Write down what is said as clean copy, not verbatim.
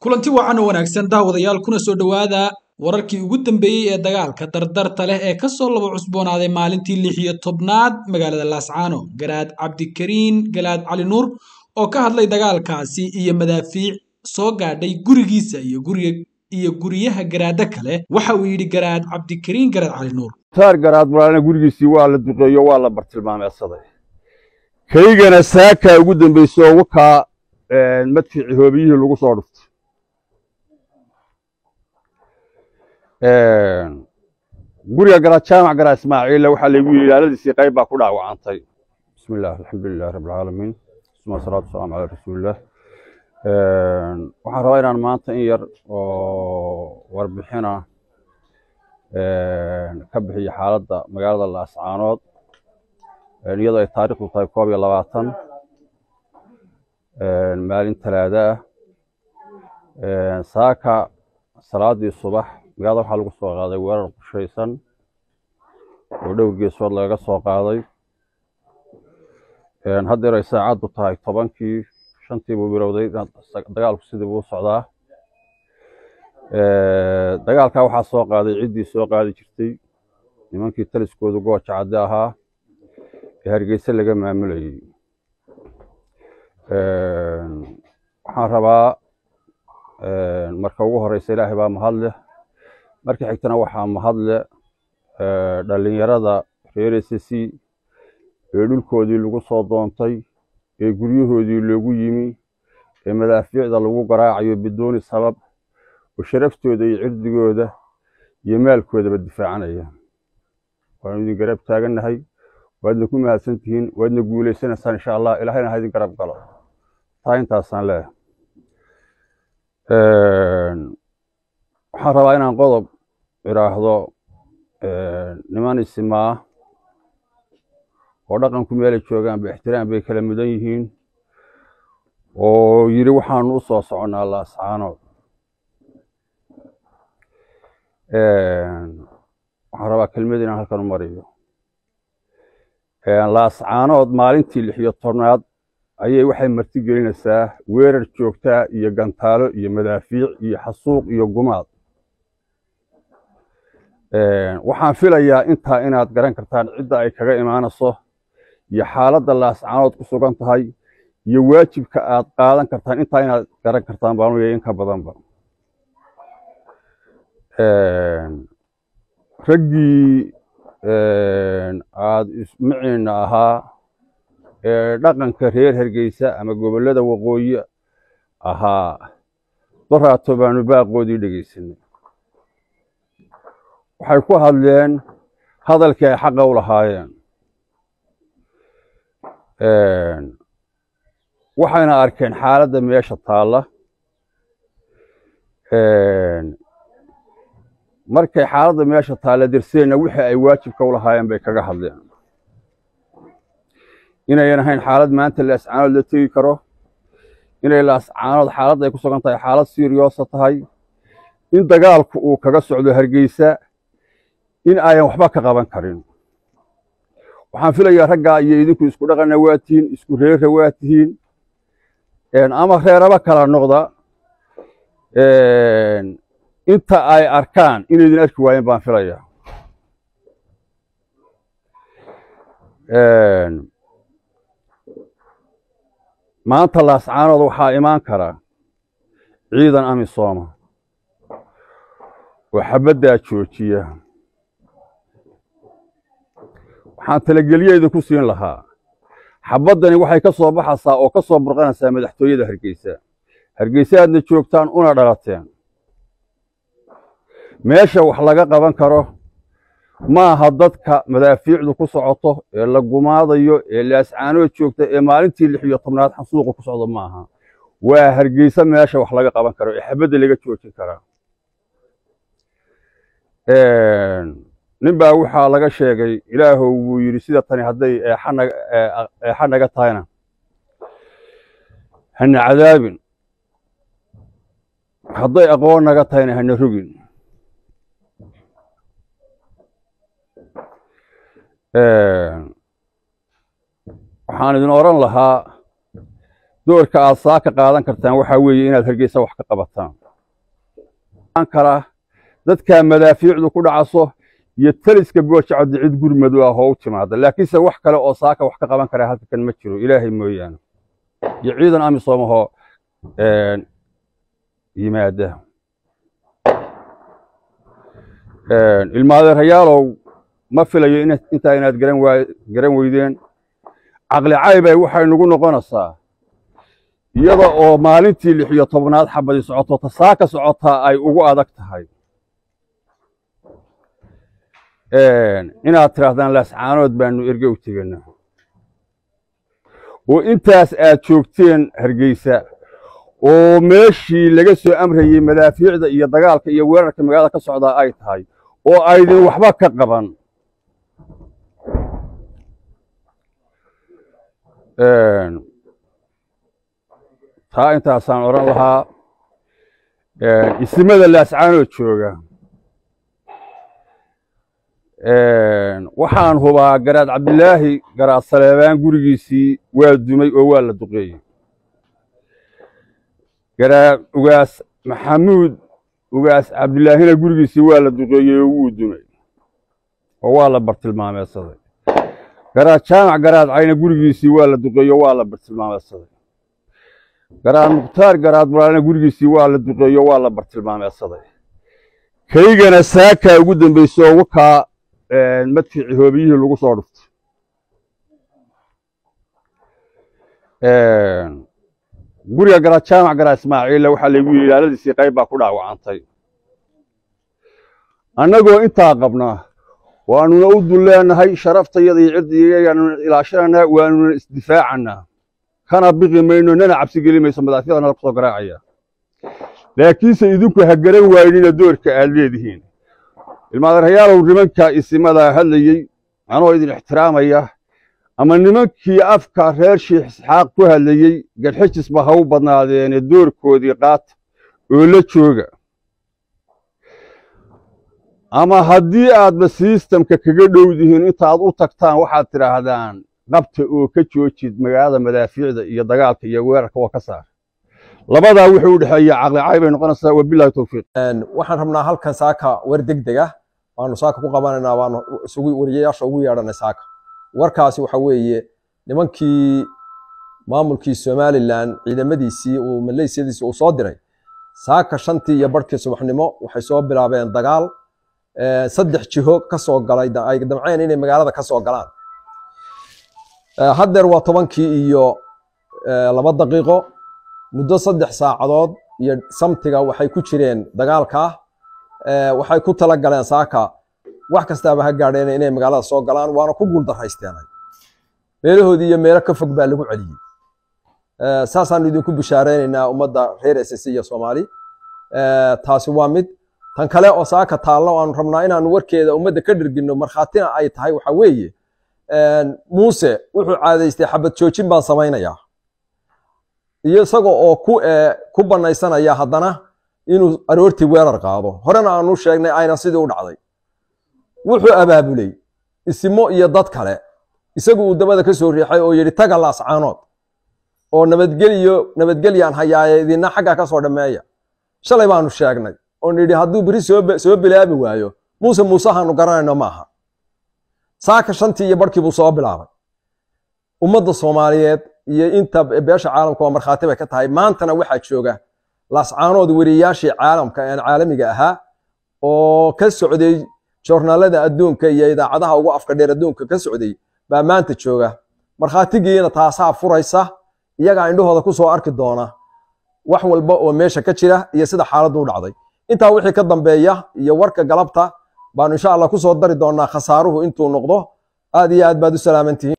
kulanti wacan oo wanaagsan daawadayaal kuna soo dhawaada wararkii ugu dambeeyay ee dagaalka dardarta leh ee ka soo laba cusboonaaday maalintii 16aad magaalada Laascaano. Garaad Cabdikariin Galaad Cali Nuur oo ka hadlay dagaalkaasi iyo madaafiic soo gaadhay gurigiisa iyo guriyaha garaada kale waxa uu yiri Garaad Cabdikariin Galaad Cali Nuur taar garaad maalana gurigiisii waa la duqeeyo waa la bartilmaameedsaday kaygana saaka ugu dambeysay oo ka madfici hoobiyihii lagu soo dhuftay guriga garaad jaamac garaad Ismaaciil waxa lagu yiri ilaaladiisii qayb baa ku dhaawacantay. bismillaah alxamdulillaah rabbil caalamiin salaatu salaam ala rasuulillah. waxaan rabaa inaan maanta in yar oo warbixina ka bixiyo xaaladda magaalada Laascaanood iyadoo ay taariikhdu tahay 22 maalin Talaada saaka salaadii subax magaalada waxa lagu soo qaaday weerar qorshaysan oo dhowr geesood laga soo qaaday. hadda ay saacadu tahay 10kii 5tii buu bilowday dagaalku sidii uu socdaa. dagaalka waxa soo qaaday ciidii soo qaadi jirtay nimankii taliskoodu gooja cadde ahaa ee Hargeysa laga maamulayay. waxaan rabaa marka ugu horeysa Ilaahay baa mahad leh, marka xigtana waxaa mahad leh dhalinyarada reer SSC ee dhulkoodii lagu soo doontay ee guryahoodii loogu yimi ee madaafiicda lagu garaacayo bidooni sabab oo sharaftooda iyo cirdigooda iyo maalkooda difaacanaya. waan idin garab taaganahay, waadna ku mahadsantihiin, waadna guuleysanaysaan insha Allah. Ilaahayna ha idin garab galo. taa intaasaan leeyahay. waxaan rabaa inaan qodob iraahdo niman isimaa oo dhaqanku meel joogaan ba ixtiraam bay kala mudan yihiin oo yiri waxaan u soo soconaa Laascaanood. waxaan rabaa kelmad inaan halkan u mariyo. Laascaanood maalintii 16aad ayay waxay marti gelinaysaa weerar joogta iyo gantaalo iyo madaafiic iyo xasuuq iyo gumaad. waxaan filayaa inta inaad garan kartaan cidda ay kaga imaanayso iyo xaaladda Laascaanood ku sugan tahay iyo waajibka aad qaadan kartaan inta inaad garan kartaan baan weeyay in ka badanba. raggii aad ismiciina ahaa ee dhaqanka reer Hargeysa ama gobolada waqooyi ahaa qoraato baanu baaqoodii dhageysanay. waxay ku hadleen hadalkii ay xaq u lahaayeen. waxayna arkeen xaaladda meesha taala. markay xaaladda meesha taala dirseena wixii ay waajibka u lahaayeen bay kaga hadleen. inay ahayn xaalad maanta Laascaanood la tagi karo, inay Laascaanood xaaladda ay ku sugan tahay xaalad serious tahay, in dagaalku uu kaga socdo Hargeysa, in ayaan waxba ka qaban karin. waxaan filayaa ragga iyo idinku isku dhaqana waa tihiin, isku reer waa tihiin, ama reeraba kala noqda. inta ay arkaan inay arki waayeen baan filayaa. maanta Laascaanood waxaa imaan kara ciidan amisom oo xabadda joojiya. waxaan talageliyay ku siin lahaa xabaddani waxay ka soo baxaysaa oo ka soo burqanaysaa madaxtooyada Hargeysa. Hargeysa aadna joogtaan una dhalateen. meesha wax laga qaban karo ma aha dadka madaafiicdu ku socoto ee la gumaadayo ee Laascaanood joogta ee maalintii 16aad xasuuq ku socdo ma aha. waa Hargeysa meesha wax laga qaban karo ee xabadda laga joojin kara. nin baa waxa laga sheegay Ilaahow wuu yiri sida tani haday xanaga tahayna hana cadaabin, haday aqoon naga tahayna hana rugin. waxaan idin oran lahaa doorka aad saaka qaadan kartaan waxa weeye inaad Hargeysa wax ka qabataan kala dadka madaafiicdu ku dhacaso iyo taliska goosha cid gurmadu ah oo timaada laakiin se wax kale oo saaka wax ka qaban kara halkan ma jiro ilaahay mooyaan iyo ciidan amisomaho yimaada ilmaadeerayaalow ma filayo inta inaad garan weydeen aqli caybay waxay nagu noqonaysaa iyada oo maalintii 16aad xabadi socoto tasaaka socota ay ugu adag tahay inaad tirahdaan laascaanood baanu erge u teganaa oo intaas aad joogteen Hargeysa oo meeshii laga soo amrayay madaafiicda iyo dagaalka iyo weerarka magaalada ka socda ay tahay oo aydin waxba ka qaban taa intaasaan oran lahaa isimada laascaanood jooga waxaan hubaa garaad Cabdilaahi garaad Saleebaan gurigiisii waa dumay oo waa la duqeeyay garaad ugaas Maxamuud ugaas Cabdilaahina gurigiisii waa la duqeeyay oo wuu dumay oo waa la bartilmaameedsaday garaad Jaamac garaad Cayna gurigiisii waa la duqeeyay oo waa la bartilmaameedsaday garaad Mukhtaar garaad Muraalna gurigiisii waa la duqeeyay oo waa la bartilmaameedsaday kaygana saaka ugu dambeysay oo ka madfici hoobiyihii lagu soo dhuftay guriga garaad Jaamac garaad Ismaaciil waxa lagu yiri ilaaladiisii qayb baa ku dhaawacantay annagoo intaa qabnaa waanu u dulleenahay sharaftayada iyo ciidiyadeena ilaashana waanu isdifaacana kana biqi mayno nana cabsi gelimayso madaafiyadana ku soo garaacaya laakiinse idinku ha garan waayeen doorka aad leedihiin ilmaadeerayaalow nimanka isimada hadlayay anoo idin ixtiraamaya ama nimankii afka reer Sheekh Isxaaq ku hadlayay garxijisba ha u badnaadeen doorkoodii qaat oo la jooga ama haddii aad systemka kaga dhowdihiin inta aad u tagtaan waxaad tiraahdaan qabta oo ka joojid magaalada madaafiicda iyo dagaalka iyo weerarka waa ka saar labadaa wuxuu u dhaxeeyaa aqli caybay noqonaysaa wabillahi tawfiiq waxaan rabnaa halkan saaka war degdeg ah waanu saaka ku qabanaynaa waanu isugu wariyayaasha ugu yeedhanay saaka warkaasi waxa weeye nimankii maamulkii Somaliland ciidamadiisii oo maleysiyadiisii uu soo diray saaka 5 iyo barkii subaxnimo waxay soo bilaabeen dagaal 3 jiho ka soo galay ay damceen inay magaalada ka soo galaan haddeer waa 10 iyo 2 daqiiqo muddo 3 saacadood iyo samtiga waxay ku jireen dagaalka waxay ku tala galeen saaka wax kastaba ha gaadheen inay magaalada soo galaan waana ku guul daraysteen meelahoodii iyo meelo ka fog baa lagu celiyay saasaan idinku bishaareynaa ummadda reer SSC iyo Soomaali taasi waa mid tan kale oo saaka taalo aan rabnaa inaan warkeeda ummadda ka dhirgino marxaatina ay tahay waxa weeye Muuse wuxuu caadaystay xabad joojin baan samaynayaa iyo isagoo oo ku banaysanaya haddana inuu aroortii weerar qaado horena aanu sheegnay ayna sidii u dhacday wuxuu abaabulay isimo iyo dad kale isagu uu dabada ka soo riixay oo yiri taga laascaanood oo nabadgelyan hayaayay idina xagga ka soo dhameeya shalay baanu sheegnay oo nidhi hadduu bari soo bilaabi waayo Muuse haanu garanayno maaha saaka 5 iyo barkii buu soo bilaabay ummadda Soomaaliyeed iyo inta beesha caalamka waa marxaati bay ka tahay maantana waxa jooga laascaanood wariyaashii caalamka ee caalamiga ahaa oo ka socday joornaalada adduunka iyo idaacadaha ugu afka dheer adduunka ka socday baa maanta jooga marxaatigiina taasaa furaysa iyaga indhahooda ku soo arki doona wax walba oo meesha ka jira iyo sida xaaladdu u dhacday inta wixii ka dambeeya iyo warka galabta baan insha Allah ku soo dari doonaa khasaaruhu intuu noqdo aad iyo aad baad u salaamantihiin